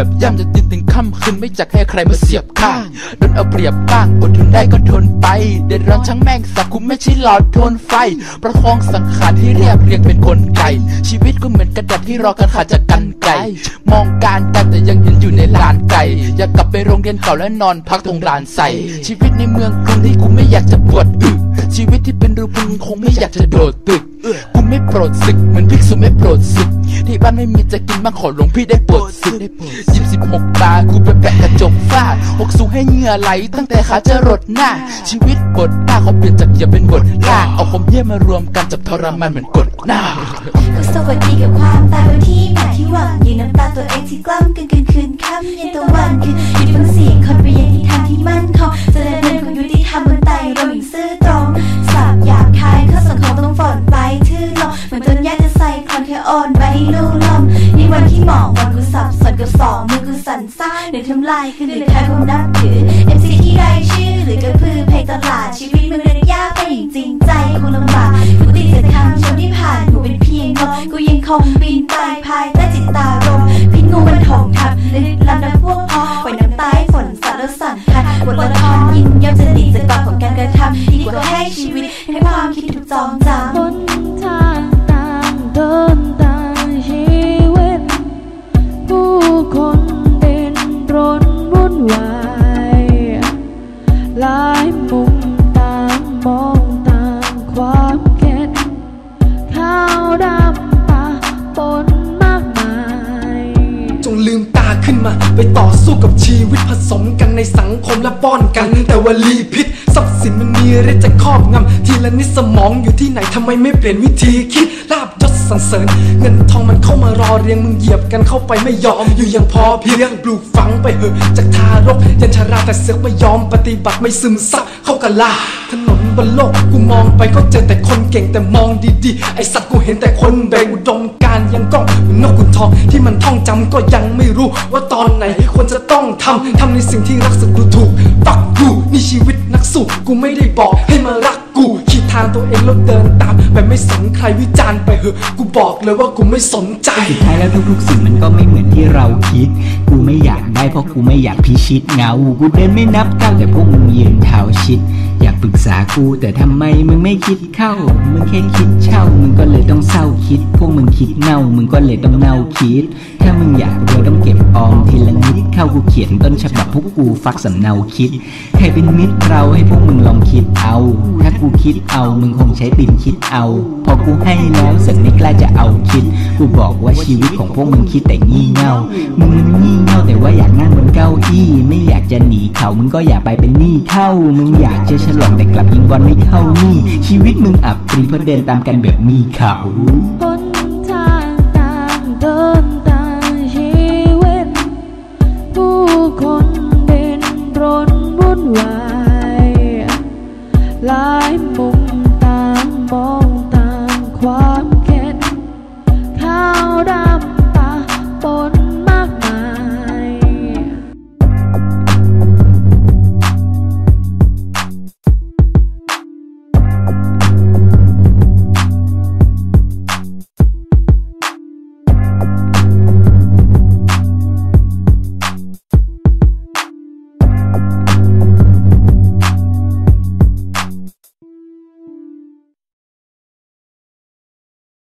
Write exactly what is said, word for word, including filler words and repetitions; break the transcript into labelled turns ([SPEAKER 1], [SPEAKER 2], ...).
[SPEAKER 1] บย่ำจะยืนถึงค่ำคืนไม่อยากให้ใครมาเสียบข้างโดนเอาเปรียบบ้างอดทนได้ก็ทนไปเดือดร้อนช่างแม่งสักกูไม่ใช่หลอดทนไฟประคองสังขารที่เรียบเรียงเป็นคนไก่ชีวิตก็เหมือนกระดาษที่รอการขาดจากกันไก่มองการไกลแต่ยังยืนอยู่ในลานไก่อยากกลับไปโรงเรียนเก่าและนอนพักตรงลานใสชีวิตในเมืองกรุงที่กูไม่อยากจะปวดอึชีวิตที่เป็นรูปมึงคงไม่อยากจะโดดตึกกูไม่โปรดศึกเหมือนภิกษุไม่โปรดศึกที่บ้านไม่มีจะกินบ้างขอหลวงพี่ได้โปรดศึกยิบสิบหกตากูไปแปะกระจกฝ้าหกสูงให้เหงื่อไหลตั้งแต่ขาจะรดหน้าชีวิตบทหน้าเขาเปลี่ยนจากอย่าเป็นบทล่าเอาความเหี้ยมารวมกันจับทรมานเหมือนกดหน้า
[SPEAKER 2] ก็สวัสดีกับความตายวันที่หมายที่หวังยืนน้ำตาตัวเองที่กล้ำกันคืนคืนค่ำเย็นตะวันคือหยุดฟังเสียงคนไปยังที่ทางที่มั่นคงแสดงเรื่องของยุติธรรมบนไตเราหญิงซื่อตรงสาบหยาบคายข้อสังคมต้องฝนไปทื่อลมเหมือนต้นหญ้าจะใส่คลอนแค่อ่อนใบลูลมในวันที่หมองวันกูสับสนกับสองมือกูสั่นซ่าหรือทำลายคือหรือใครคงนับถือเอ็มซีที่ได้ชื่อหรือกระพือเพลงตลาดชีวิตมึงเรียนยากไปอย่างจริงใจคงลำบากกูติดแต่คำชมที่ผ่านกูเป็นเพียงนกกูยังคงบินไปภายใต้จิตตารมพิษงูมันถมทับลึกลำน้ำพวกพอปล่อยน้ำตายฝนสัตว์แล้วสั่นพัดปวดละทอนยินยอมจะดีจากบาปของการกระทำดีกว่าให้ชีวิตให้ความคิดถูกจองจำ
[SPEAKER 3] บนทางต่างเดินต่างชีวิตผู้คนเดินรนวุ่นวายหลายมุมต่างมองต่างความเข็ดข้าวดำปะปนมากมาย
[SPEAKER 4] จงลืมตาขึ้นมาไปต่อสู้กับชีวิตผสมกันในสังคมและป้อนกันแต่ว่าลีพิษทรัพย์สินมันมีฤทธิ์จะครอบงำทีละนิดสมองอยู่ที่ไหนทำไมไม่เปลี่ยนวิธีคิดลาบยศสรรเสริญเงินทองมันเข้ามารอเรียงมึงเหยียบกันเข้าไปไม่ยอมอยู่อย่างพอเพียงปลูกฝังไปเหอะจากทารกยันชราแต่เสือกไม่ยอมปฏิบัติไม่ซึมซับเข้ากันลาถนนบนโลกกูมองไปก็เจอแต่คนเก่งแต่มองดีๆไอสัตว์กูเห็นแต่คนแบกอุดมการยังก้องเหมือนนกขุนทองที่มันท่องจำก็ยังไม่รู้ว่าตอนไหนควรจะต้องทำทำในสิ่งที่รักสุดดูถูกฟักกูนี่ชีวิตนักสู้กูไม่ได้บอกให้มารักกูขีดทางตัวเองแล้วเดินตามแบบไม่สนใครวิจารณ์ไปเหอะกูบอกเลยว่ากูไม่สนใจ
[SPEAKER 5] สุดท้ายแล้วทุกๆสิ่งมันก็ไม่เหมือนที่เราคิดกูไม่อยากได้เพราะกูไม่อยากพิชิตเงากูเดินไม่นับก้าวแต่พวกมึงยืนเท้าชิดอยากปรึกษากูแต่ทำไมมึงไม่คิดเข้ามึงแค่คิดเช่ามึงก็เลยต้องเศร้าคิดพวกมึงคิดเน่ามึงก็เลยต้องเน่าคิดถ้ามึงอยากรวยต้องเก็บออมทีละนิดเข้ากูเขียนต้นฉบับพวกกูฟักสำเนาคิดใครเป็นมิตรเราให้พวกมึงลองคิดเอาถ้ากูคิดเอามึงคงใช้ปิ่นคิดเอาพอกูให้แล้วสักนิดกล้าจะเอาคิดกูบอกว่าชีวิตของพวกมึงคิดแต่งี่เง่ามึงมันงี่เง่าแต่ว่าอยากนั่งบนเก้าอี้ไม่อยากจะหนีเขามึงก็อย่าไปเป็นหนี้เข้ามึงอยากจะฉลองแต่กลับยิงบอลไม่เข้านี่ชีวิตมึงอับปรีเพราะเดินตามกันแบบมีเขา